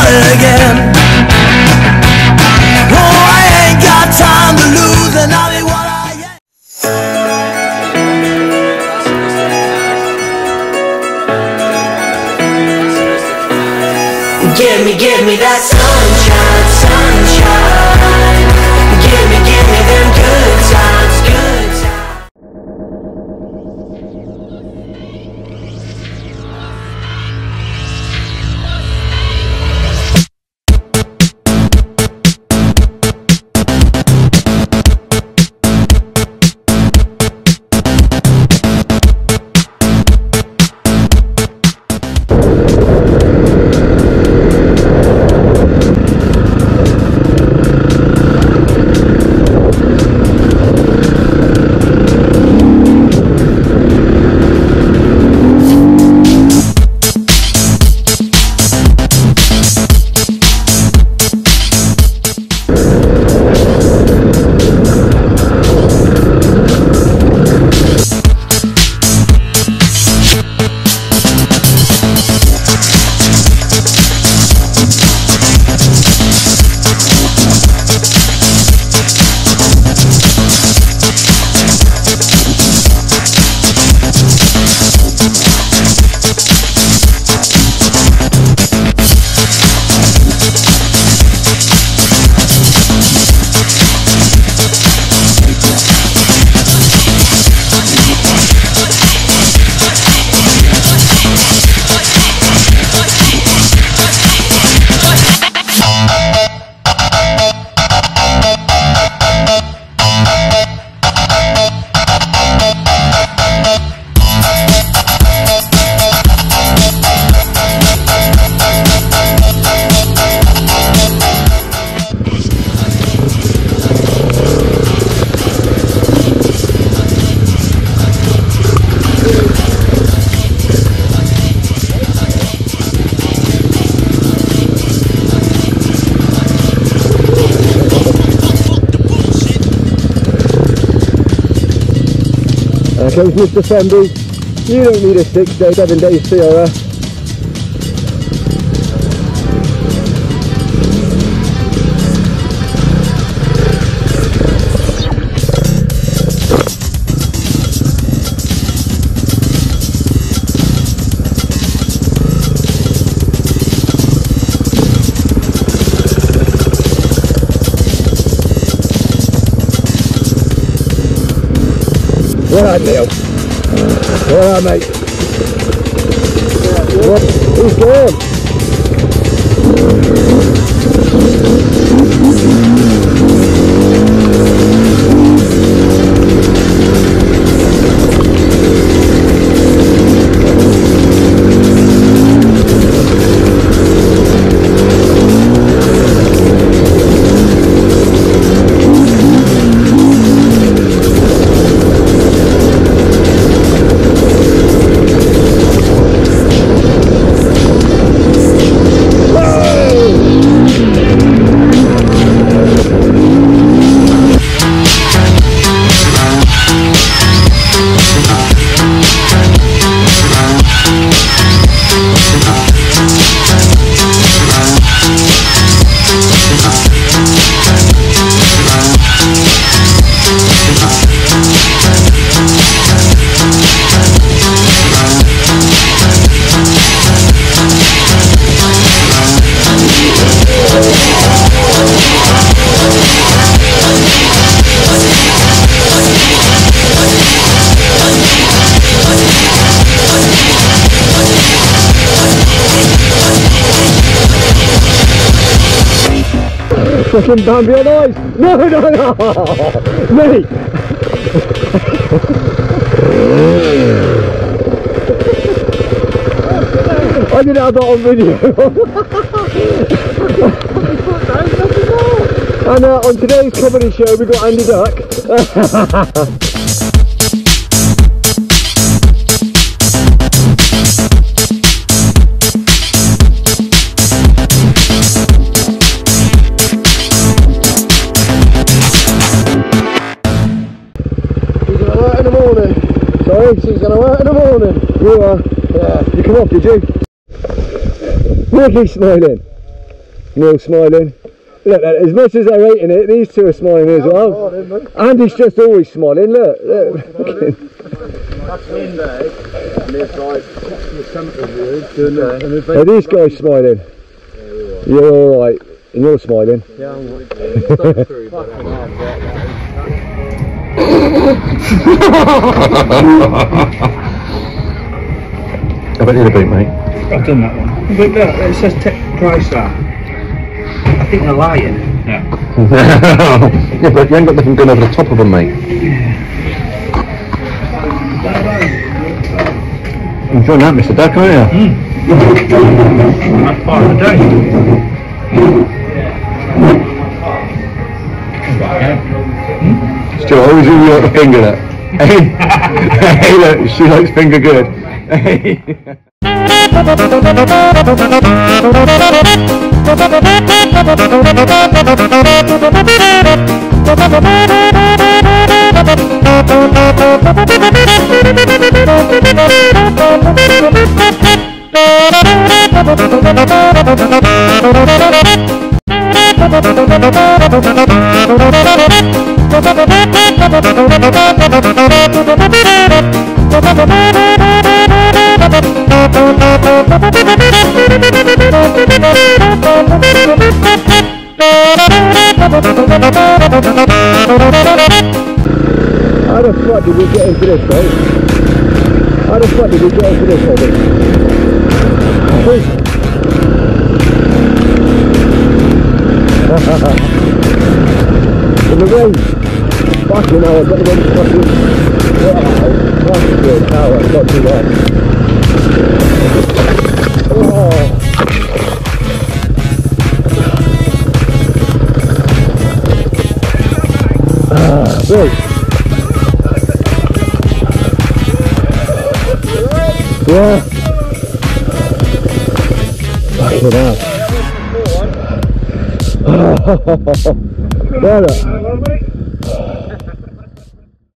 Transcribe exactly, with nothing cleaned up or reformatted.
it again. Oh, I ain't got time to lose, and I'll be what I am. Give me, give me that sunshine, sunshine. Give me, give me them good times, good times. There goes Mister Fendi. You don't need a six day, seven day C R S. Alright, Neil. Alright, mate. What? Who's gone? Fucking Bambi on ice! No, no, no! Mate! I didn't have that on video. And uh, on today's comedy show we got Andy Duck. She's going to work in the morning. You are? Yeah. You come off, did you? Really smiling? Neil smiling. Look, as much as they're eating it, these two are smiling as well. Andy's just always smiling, look. look. That's windy. And it's like Are these guys smiling? You're alright, and you're smiling. Yeah, I'm I bet you're a beat, mate. I've done that one. But look, it says take price that. I think they're lying. Yeah. Yeah, but you ain't got nothing going over the top of them, mate. Enjoying that, Mister Duck, aren't you? Mm. That's part of the day. Stuart, always who you like the finger at. Hey, hey, look, she likes finger good. Hey. How the fuck did we get into this, mate? How the fuck did we get into this hobby? In the rain. Fucking hell, I've got the one fucking... Wow, fucking hell, I've got too much. Oh. Ah, wait. Yeah. Fucking hell. There, look.